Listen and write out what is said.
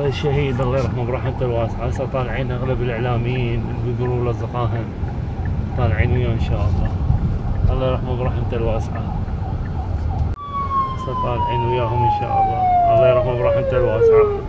هذا الشهيد الله يرحمه برحمته الواسعة. هسه طالعين اغلب الاعلاميين اللي بيقولوا لاصدقائهم طالعين وياه ان شاء الله. الله يرحمه برحمته الواسعة. هسه طالعين وياهم ان شاء الله. الله يرحمه برحمته الواسعة.